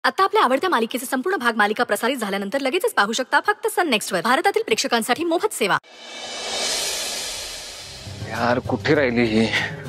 आता आपल्या आवडत्या मालिकेचे संपूर्ण भाग मालिका प्रसारित झाल्यानंतर लगेचच पाहू शकता फक्त सन नेक्स्ट वर. भारतातील प्रेक्षकांसाठी मोफत सेवा. यार कुठे राहिली ही?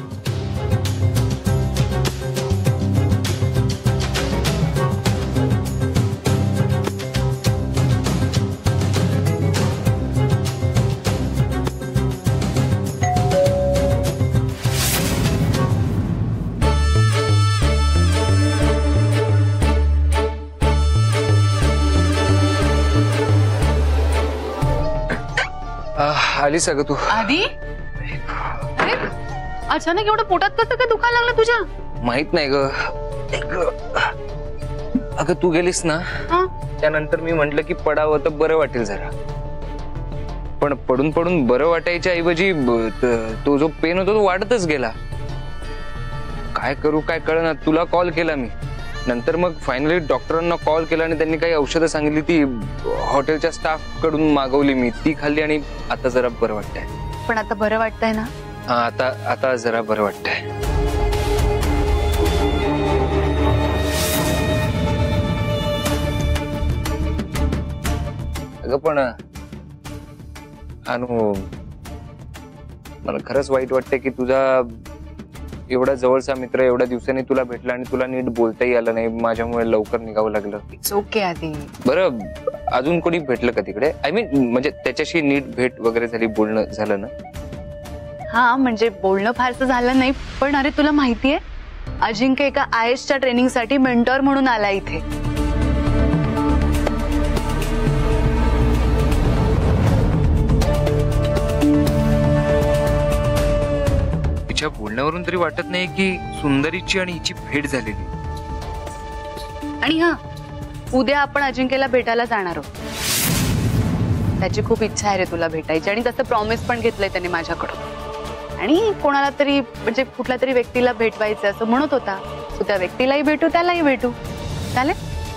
आली सगळं तू आधी? अरे अचानक एवढं पोटात कसं काय दुखायला लागलं तुझ्या? माहित नाही ग. अगं तू गेलीस ना त्यानंतर मी म्हंटल की पडावं तर बरं वाटेल जरा, पण पडून पडून बरं वाटायच्या ऐवजी तो जो पेन होता तो वाढतच गेला. काय करू काय कळना. तुला कॉल केला मी, नंतर मग फायनली डॉक्टरांना कॉल केला आणि त्यांनी काही औषधं सांगितली, ती हॉटेलच्या स्टाफ कडून मागवली मी, ती खाल्ली आणि आता जरा बरं वाटतंय. पण आता बरं वाटतंय ना? हा आता जरा बरं वाटतंय. अगं पण अनु, मला खरंच वाईट वाटतंय की तुझा एवढा जवळचा मित्र एवढ्या दिवसांनी तुला भेटला आणि तुला नीट बोलताही आलं नाही. माझ्यामुळे लवकर निघावं लागलं. इट्स ओके आधी. बरं अजून कोणी भेटलं का तिकडे? आय मीन म्हणजे त्याच्याशी नीट भेट वगैरे झाली, बोलणं झालं ना? हा म्हणजे बोलणं फारसं झालं नाही, पण अरे तुला माहितीये अजिंक्य एका IASच्या ट्रेनिंग साठी मेंटॉर म्हणून आला इथे. तिच्या बोलण्यावरून तरी वाटत नाही की सुंदरीची आणि हिची भेट झालेली. आणि हा उद्या आपण अजिंक्यला भेटायला जाणार आहोत. त्याची खूप इच्छा आहे रे तुला भेटायची, आणि तसं प्रॉमिस पण घेतलंय त्याने माझ्याकडून. आणि कोणाला तरी म्हणजे कुठल्या तरी व्यक्तीला भेटवायचं असं म्हणत होता. तू त्या व्यक्तीलाही भेटू त्यालाही भेटू. चालेल?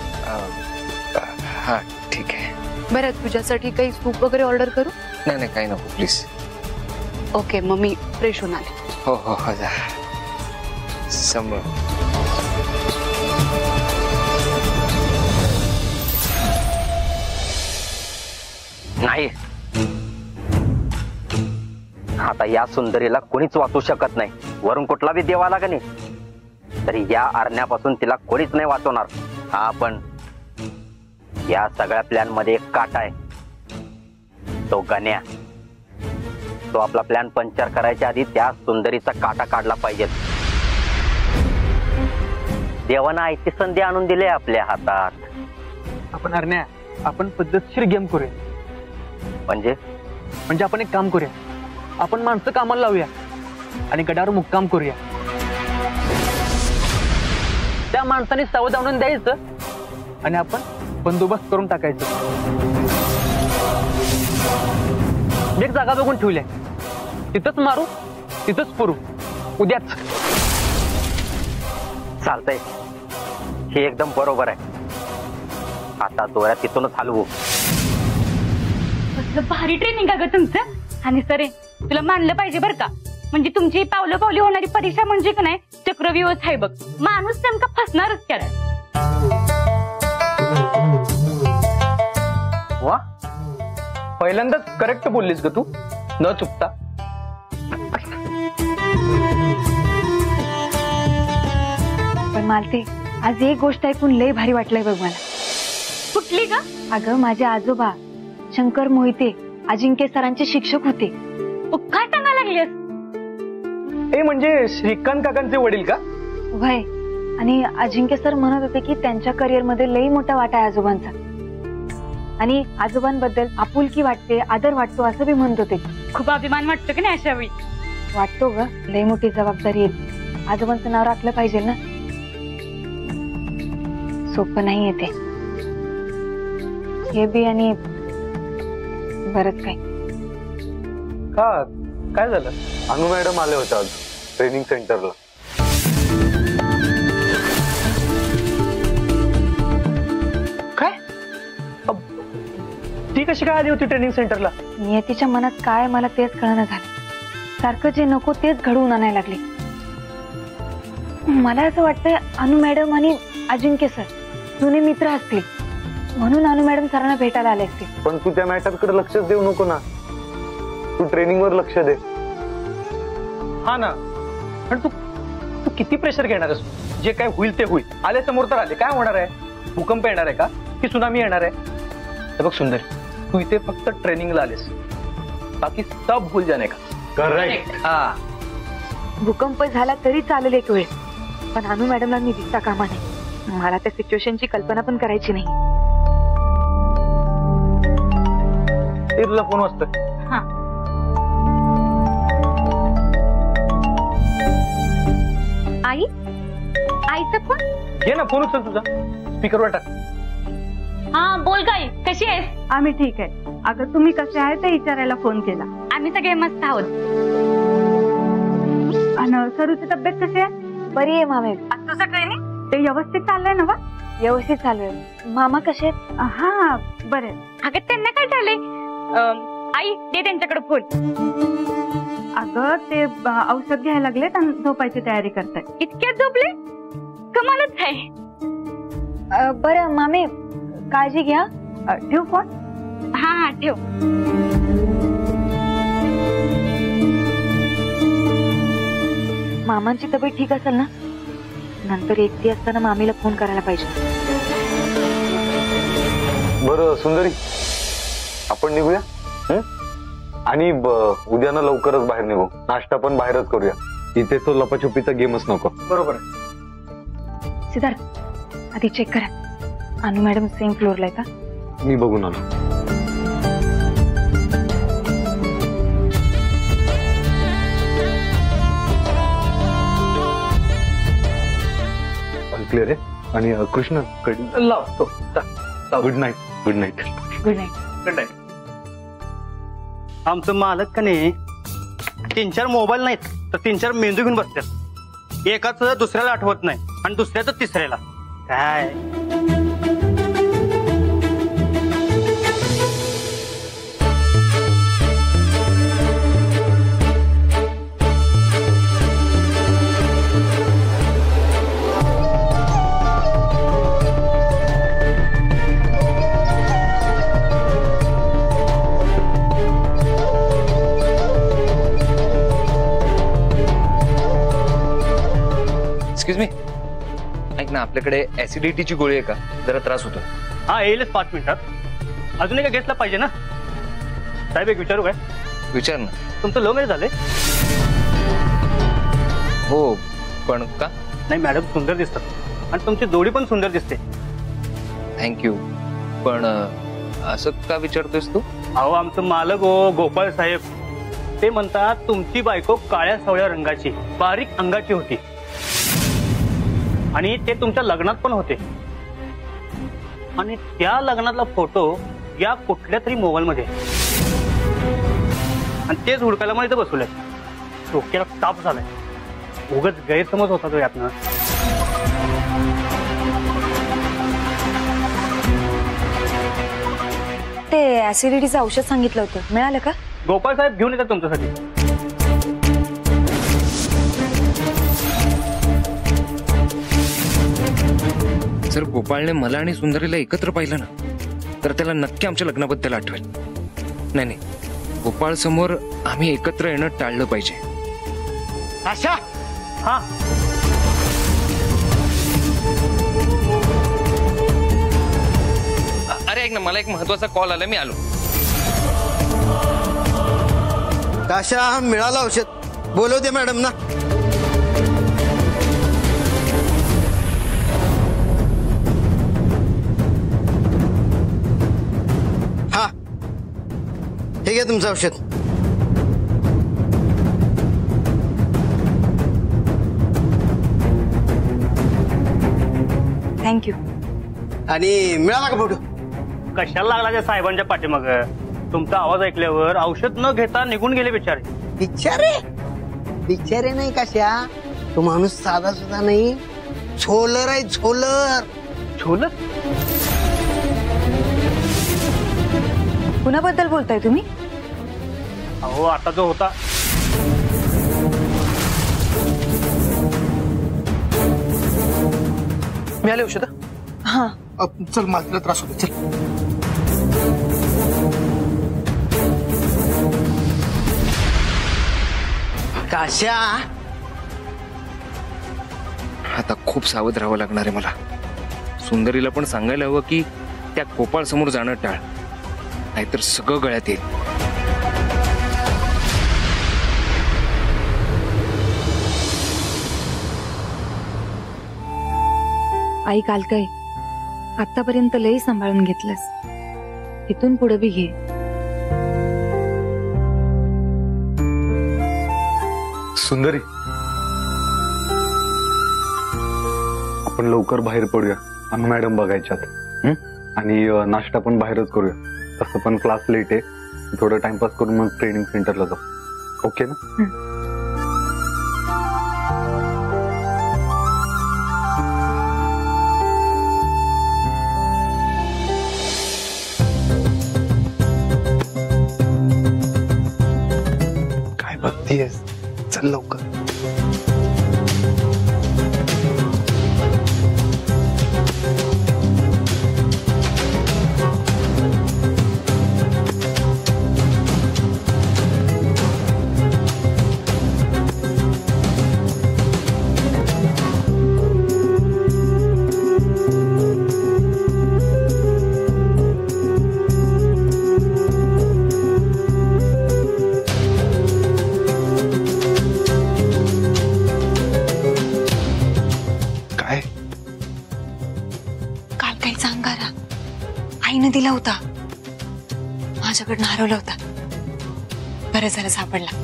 हा ठीक आहे. बरं तुझ्यासाठी काही सूप वगैरे ऑर्डर करू? नाही नाही काही नको प्लीज. ओके मग मी फ्रेश होऊन आले. हो हो हो जा. समोर नाही, आता या सुंदरीला कोणीच वाचू शकत नाही. वरून कुठला बी देव आला का नाही तरी या आरण्यापासून तिला कोणीच नाही वाचवणार. हा पण या सगळ्या प्लॅन मध्ये एक काटा आहे, तो गण्या. तो आपला प्लॅन पंक्चर करायच्या आधी त्या सुंदरीचा काटा काढला पाहिजे. देवानं आयती संधी आणून दिली आपल्या हातात. आपण अरण्या, आपण पद्धतशीर गेम करूया. म्हणजे आपण एक काम करूया, आपण माणसं कामाला लावूया आणि गडावर मुक्काम करूया. त्या माणसाने सावध आणून द्यायचं आणि आपण बंदोबस्त करून टाकायचं. एक जागा बघून ठेवल्या, तिथंच मारू तिथंच पुरू. उद्याच चालतंय, हे एकदम बरोबर आहे. आता दोऱ्या तिथूनच हलवू. भारी ट्रेनिंग आहे ग तुमचं. आणि सरे तुला मानलं पाहिजे बर का, म्हणजे तुमची पावलं पावली होणारी परीक्षा म्हणजे का नाही चक्रव्यूहच आहे बघ. माणूस नेमका फसणारच त्याला. वा, पहिल्यांदाच करेक्ट बोललीस ग तू, न चुकता. पण मालती, आज एक गोष्ट ऐकून लय भारी वाटलंय बघ मला. कुठली का? अगं माझे आजोबा शंकर मोहिते अजिंक्य सरांचे शिक्षक होते. काय सांगा लागलीस? ए म्हणजे श्रीकांत काकांचे वडील का? वय. आणि अजिंक्य सर म्हणत होते की त्यांच्या करिअर मध्ये लई मोठा वाटा आहे आजोबांचा, आणि आजोबांबद्दल आपुलकी वाटते, आदर वाटतो असं बी म्हणत होते. खूप अभिमान वाटतो की नाही अशा वेळी? वाटतो ग, लई मोठी जबाबदारी आहे. आजोबांचं नाव राखलं पाहिजे ना. सोपं नाही येते हे बी, आणि बरंच काही. का काय झालं? अनु मॅडम आले होते आज ट्रेनिंग सेंटरला. काय? ती कशी काय आली होती ट्रेनिंग सेंटरला? नियतीच्या मनात काय मला तेच कळणं झालं. सारखं जे नको तेच घडवून आणायला लागले. मला असं वाटतंय अनु मॅडम आणि अजिंक्य सर जुने मित्र असतील म्हणून अनु मॅडम सरांना भेटायला आले असतील. पण तू त्या मॅटरकडे लक्षच देऊ नको ना, तू ट्रेनिंग वर लक्ष दे. हा ना, पण तू तू किती प्रेशर घेणार आहेस? जे काय होईल ते होईल. आले समोर तर आले, काय होणार आहे? भूकंप येणार आहे का की सुनामी येणार आहे? हे बघ सुंदर, तू इथे फक्त ट्रेनिंगला आलेस, बाकी सब भूल जाने का. करेक्ट. हा, भूकंप झाला तरी चालेल एक वेळ, पण अनु मॅडमला मी दिसता कामा नाही. मला त्या सिच्युएशनची कल्पना पण करायची नाही. ते तुझा फोन वाजतोय. हा. आई, आईचा फोन. घे ना फोन, उचल तुझा, स्पीकरवर टाक. हा बोल काय, कशी आहेस? आम्ही ठीक आहे. अगं तुम्ही कसे आहे ते विचारायला फोन केला. आम्ही सगळे मस्त आहोत. आणि सरूची तब्येत कशी आहे? बरी आहे मामे. आज तुझं ट्रेनिंग ते व्यवस्थित चाललंय ना? व्यवस्थित चालू आहे. मामा कसे आहेत? हा बरे. अगं त्यांना काय झालंय? आई दे त्यांच्याकडे फोन. अगं ते औषध घ्यायला लागलेत आणि झोपायची तयारी करतायत. इतक्यात झोपले? कमालच आहे. बरं मामे, काळजी घ्या. ठेव फोन. हा हा ठेव. मामांची तब्येत ठीक असेल ना? नंतर एकटी असताना मामीला फोन करायला पाहिजे. बरं सुंदरी, आपण निघूया. आणि उद्यानं लवकरच बाहेर निघू. नाश्ता पण बाहेरच करूया. इथे तो लपाछुपीचा गेमच नको. बरोबर आहे. सिद्धार्थ, आधी चेक करा. अनु मॅडम सेम फ्लोअरला आहे का? मी बघून आलो. क्लिअर आहे. आणि कृष्ण लावतो. Good night. Good night. Good night. Good night. आमचं मालक का नाही 3-4 मोबाईल नाहीत तर 3-4 मेंदू घेऊन बसतात. एकाच दुसऱ्याला आठवत नाही आणि दुसऱ्याच तिसऱ्याला. काय एक्सक्यूज मी, ऐक ना, आपल्याकडे ऍसिडिटीची गोळी आहे का? जरा त्रास होतो. हा येईलच 5 मिनिटात. अजून एका घेतला पाहिजे ना साहेब? एक विचारू काय? विचार ना. तुमचं लव्ह मॅरेज झालंय? हो, पण का? नाही, मॅडम सुंदर दिसतात आणि तुमची जोडी पण सुंदर दिसते. थँक्यू, पण असं का विचारतोस तू? अहो आमचं मालक हो गोपाळ साहेब, ते म्हणतात तुमची बायको काळ्या सावळ्या रंगाची बारीक अंगाची होती आणि ते तुमच्या लग्नात पण होते. आणि त्या लग्नातला फोटो या कुठल्या तरी मोबाईल मध्ये आणि तेच हुडकायला मला इथं बसवलंय. डोक्याला ताप झालाय. उगाच गैरसमज होता तो यातनं. ते ऍसिडिटीचं औषध सांगितलं होतं, मिळालं का? गोपाळ साहेब घेऊन येतात तुमच्यासाठी. जर गोपाळने मला आणि सुंदरीला एकत्र पाहिलं ना तर त्याला नक्की आमच्या लग्नाबद्दल आठवेल. नाही नाही, गोपाळ समोर आम्ही एकत्र येणं टाळलं पाहिजे. आशा. हा अरे ऐक ना, मला एक महत्वाचा कॉल आला, मी आलो. आशा, मिळालं औषध. बोलव दे मॅडम ना. हा, ठीक आहे तुमचं औषध. थँक्यू. आणि मिळाला का फोटो? कशाला लागला त्या साहेबांच्या पाठीमाग? तुमचा आवाज ऐकल्यावर औषध न घेता निघून गेले बिचारे. बिचारे? बिचारे नाही कशा, तो माणूस साधा सुद्धा नाही, झोलर आहे. झोलर. झोलर? कुणाबद्दल बोलताय तुम्ही? अहो आता जो होता मिळाले औषध? हा चल मला त्रास होतो चल. काश्या आता खूप सावध राहावं लागणार आहे मला. सुंदरीला पण सांगायला हवं की त्या गोपाळ समोर जाणं टाळ, नाहीतर सगळं गळ्यात येईल. आई काल काय आतापर्यंत लई सांभाळून घेतलंस, इथून पुढे बी घे. सुंदरी, आपण लवकर बाहेर पडूया. अनु मॅडम बघायच्यात आणि नाश्ता पण बाहेरच करूया. तसं पण क्लास लेट आहे, थोडं टाइमपास करून मग ट्रेनिंग सेंटरला जाऊ. ओके ना? काय बघतीयस, चल लवकर. आईने दिला होता, माझ्याकडनं हरवला होता. बरं झालं सापडला.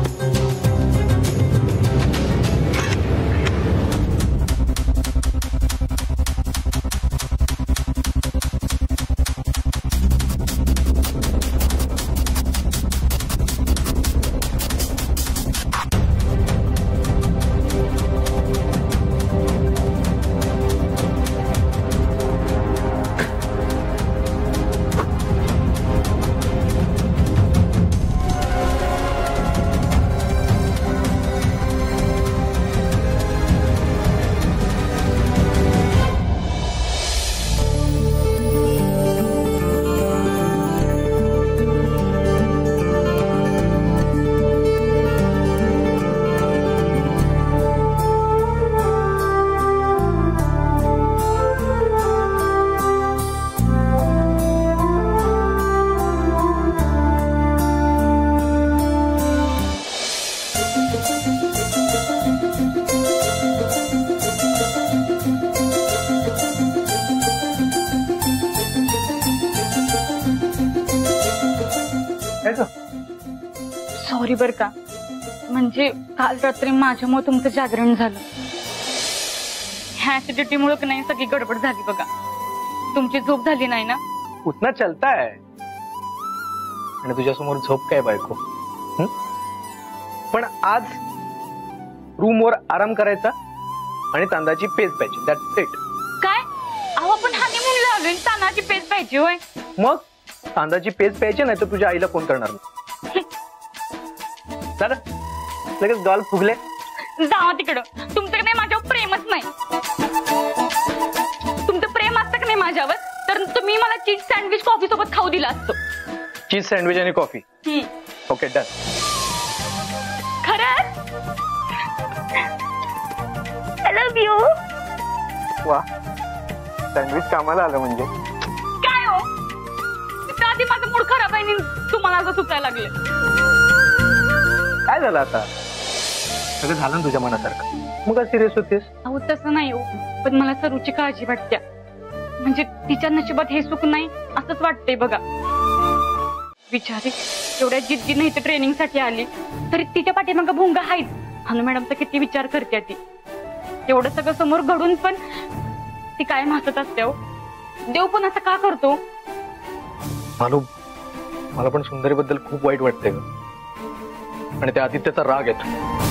सॉरी बर का, म्हणजे काल रात्री माझ्यामुळे तुमचं जागरण झालं. ह्या ऍसिडिटीमुळे की नाही सगळी गडबड झाली बघा. तुमची झोप झाली नाही ना? उतना चलताय. आणि तुझ्यासमोर झोप काय बायको. पण आज रूमवर आराम करायचा आणि तांदळाची पेज पाहिजे. That's it. काय? अहो आपण हनीमूनला आलोय, तांदळाची पेज पाहिजे होय? मग तांदळाची पेज पाहिजे, नाही तर तुझ्या आईला फोन करणार. चला लगेच गाल फुगले. जावा तिकडं. तुमचं नाही माझ्यावर प्रेमच नाही. तुमचं प्रेम असतं का नाही माझ्यावर, तर तुम्ही मला चीज सँडविच कॉफी सोबत खाऊ दिला असतो. चीज सँडविच आणि कॉफी. Okay done. खरंच? I love you. वा, सँडविच कामाला आलं म्हणजे. काय हो, आधी माझा मूड खराब आहे आणि तुम्हाला असं सुचायला लागलं. काय झालं आता? सगळं झालं ना तुझ्या मनासारखं, मग काय सिरियस होतेस? अहो तसं नाही हो, पण मला सरूची काळजी वाटते. म्हणजे तिच्या नशिबात हे सुख नाही असंच वाटतंय बघा. बिचारी एवढ्या जिद्दी नाही तर ट्रेनिंग साठी आली, तरी तिच्या पाठीमागं भोंगा आहेत. अनु मॅडम तर किती विचार करते ती. एवढं सगळं समोर घडून पण ती कायम हसत असते. हो देव पण असं का करतो? मला पण सुंदरीबद्दल खूप वाईट वाटतंय ग, आणि त्या आदित्यचा राग येतो.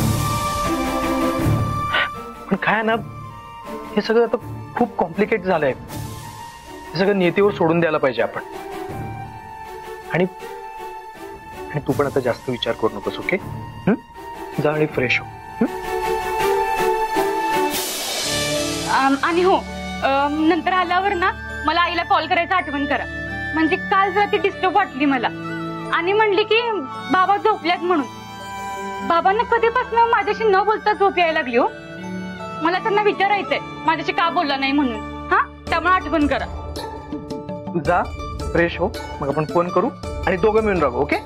पण काय ना, हे सगळं आता खूप कॉम्प्लिकेट झालंय. हे सगळं नियतीवर सोडून द्यायला पाहिजे आपण. आणि तू पण आता जास्त विचार करू नकोस. ओके, जा आणि फ्रेश हो. आणि हो, नंतर आल्यावर ना मला आईला कॉल करायचं आठवण करा. म्हणजे काल जरा ती डिस्टर्ब वाटली मला आणि म्हणली की बाबा झोपल्यात म्हणून. बाबांना कधीपासून माझ्याशी न बोलता झोप यायला लागली हो. मला त्यांना विचारायचंय माझ्याशी का बोलला नाही म्हणून. हा, त्यामुळे आठवण करा. तू जा, फ्रेश हो, मग आपण फोन करू आणि दोघं मिळून राहू. ओके?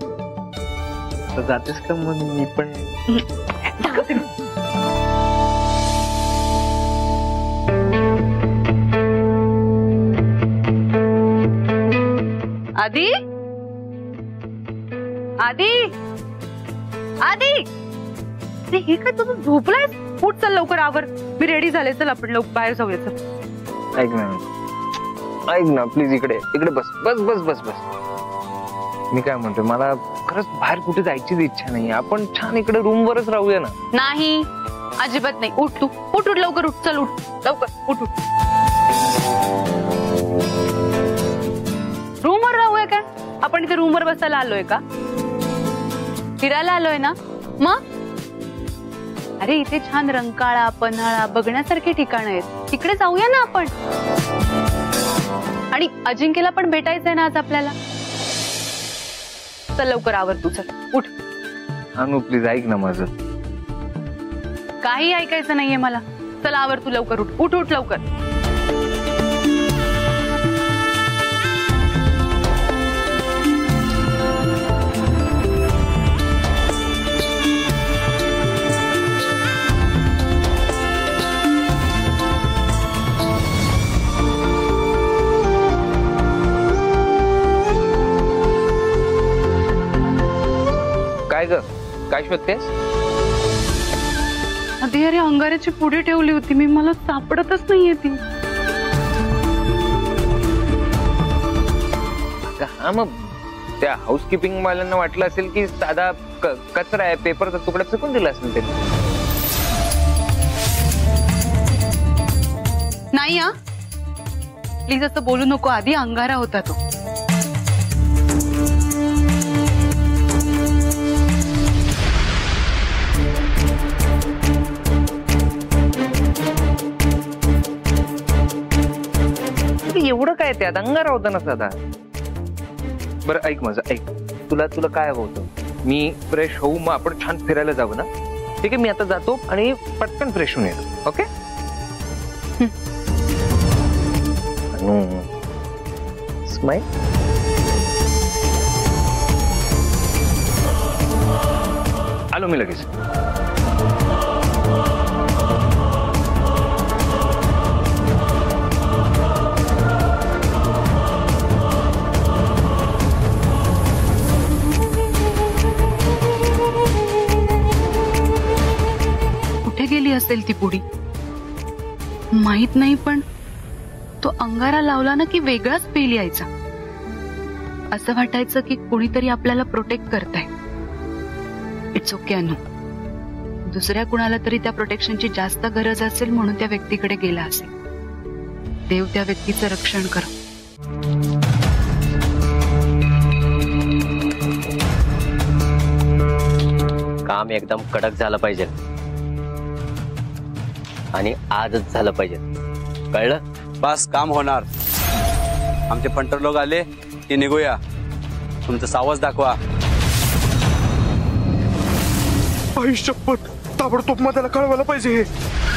जातेस का? मग मी पण आधी आधी आधी हे काय तुझं झोपलायस? उठ, चल लवकर आवर. मी रेडी झाले, चल आपण लवकर बाहेर जाऊया. चल. ऐक ना प्लीज, इकडे इकडे बस बस बस बस बस. मी काय म्हणतोय, मला खरंच बाहेर कुठे जायचीच इच्छा नाही. आपण छान इकडे रूमवरच राहूया ना. नाही, अजिबात नाही. उठ तू, उठ उठ लवकर उठ. चल उठ लवकर, उठ उठ. रूमवर राहूया काय? आपण इथे रूमवर बसायला आलोय का? फिरायला आलोय ना? मग अरे इथे छान रंकाळा, पन्हाळा बघण्यासारखे ठिकाण आहेत, तिकडे जाऊया ना आपण. आणि अजिंक्यला पण भेटायचंय ना आज आपल्याला. चल लवकर आवर तू, चल उठ. अनु प्लीज ऐक ना माझं. काही ऐकायचं नाहीये मला. चल आवर तू लवकर, उठ उठ उठ लवकर. काय ग, काय शोधतेस? आधी अरे अंगाऱ्याची पुढे ठेवली होती मी, मला सापडतच नाहीये ती. हा, मग त्या हाऊसकीपिंग वाल्यांना वाटलं असेल की साधा कचरा आहे, पेपरचा तुकडा फेकून दिला असेल त्यांनी. नाही हा, प्लीज असं बोलू नको. आधी अंगारा होता तो. एवढं काय त्यात, अंगारा होता ना साधा. बरं ऐक माझं, ऐक. तुला तुला काय हवं होतं? मी फ्रेश होऊ, मग आपण छान फिरायला जाऊ ना. ठीक आहे, मी आता जातो आणि पटकन फ्रेश होऊन येतो. ओके? स्माइल. आलो मी लगेच. गेली असेल ती पुढी माहित नाही, पण तो अंगारा लावला ना की वेगळाच पेल यायचा. असं वाटायचं की कोणीतरी आपल्याला प्रोटेक्ट करताय. इट्स ओके अनु, दुसऱ्या कुणाला तरी त्या प्रोटेक्शनची जास्त गरज असेल म्हणून त्या व्यक्तीकडे गेला असेल. देव त्या व्यक्तीचं रक्षण कर. काम एकदम कडक झालं पाहिजे आणि आजच झालं पाहिजे, कळलं? बस काम होणार. आमचे पंटर लोक आले की निघूया. तुमचं सावज दाखवा. शपथ, ताबडतोब मला कळवायला पाहिजे हे.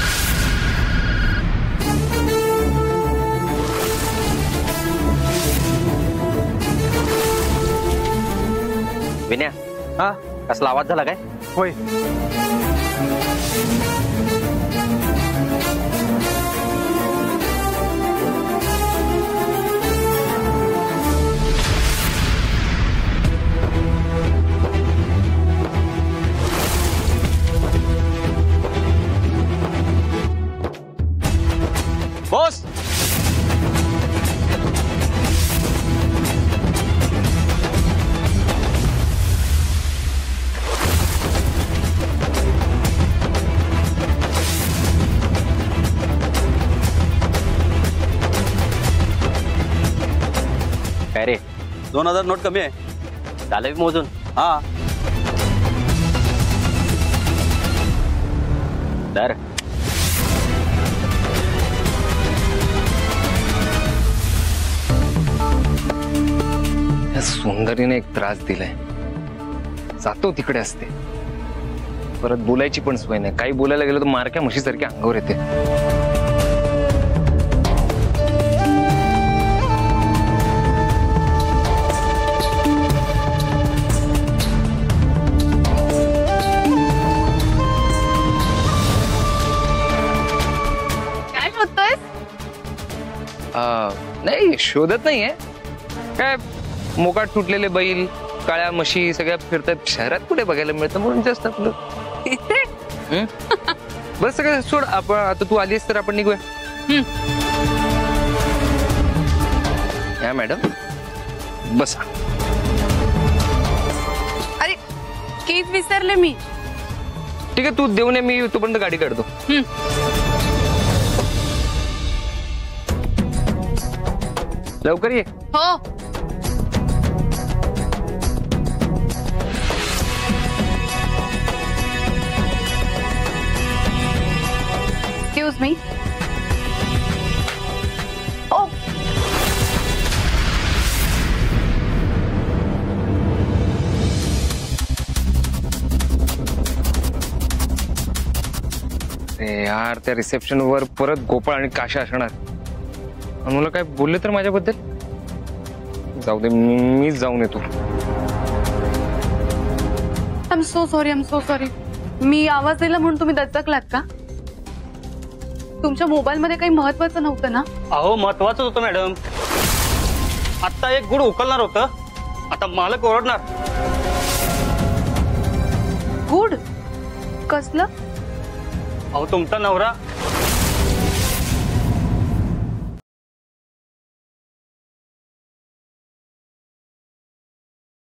विनया, हा कसला आवाज झाला काय? होय, बॉस. काय रे, 2000 नोट कमी आहे. झालं बी मोजून? हा दर या सुंदरीने एक त्रास दिलाय. जातो तिकडे असते, परत बोलायची पण सोय नाही. काही बोलायला गेलं तर मारक्या म्हशीसारख्या अंगावर येते. काय शोधतोय? नाही शोधत नाहीये. काय मोकाट तुटलेले बैल, काळ्या म्हशी सगळ्या फिरतात. शहरात कुठे बघायला मिळतं म्हणून जास्त आपलं. बस सगळं सोड. आपण आता तू आलीस तर आपण निघूया. या मॅडम बसा. अरे कीज विसरले मी. ठीक आहे, तू देऊन ये, मी तोपर्यंत गाडी काढतो. लवकर ये. हो. Excuse me. ओ यार, त्या रिसेप्शन वर परत गोपाळ आणि काशा असणार. मला काय बोलले तर माझ्याबद्दल. जाऊ दे, मीच जाऊन येतो. I am so sorry. मी आवाज दिला म्हणून तुम्ही दचकलात का? तुमच्या मोबाईल मध्ये काही महत्वाचं नव्हतं ना? अहो महत्वाचं होतं मॅडम. आता एक गुड उकलणार होतं, आता मालक ओरडणार. गुड? कसलं? अहो तुमचा नवरा